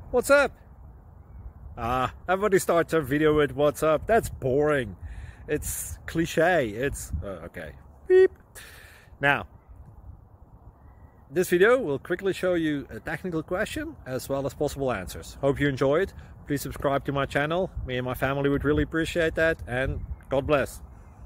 What's up? Everybody starts their video with what's up. That's boring. It's cliche. It's okay. Beep. Now, this video will quickly show you a technical question as well as possible answers. Hope you enjoyed. Please subscribe to my channel. Me and my family would really appreciate that, and God bless.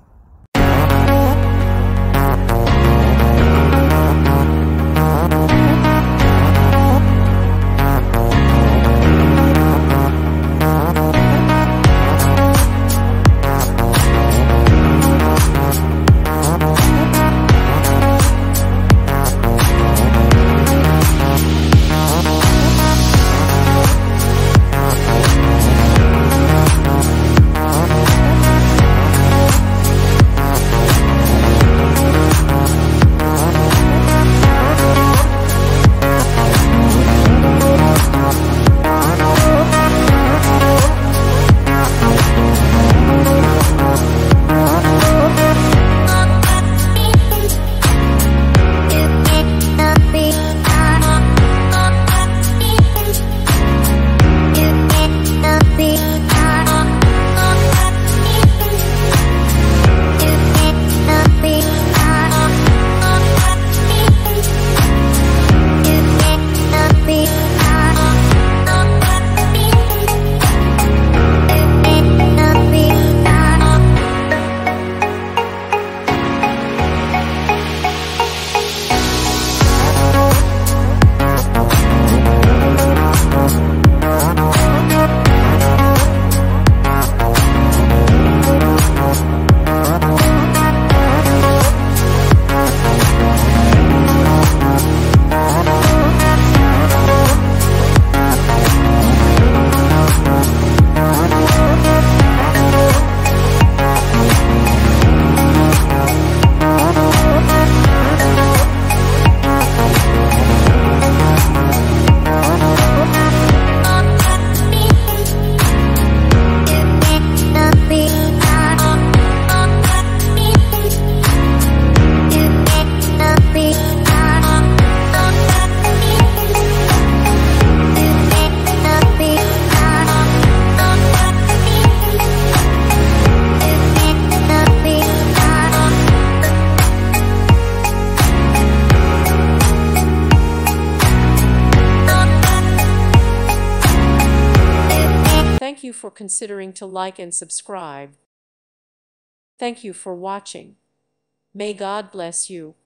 Thank you for considering to like and subscribe. Thank you for watching. May God bless you.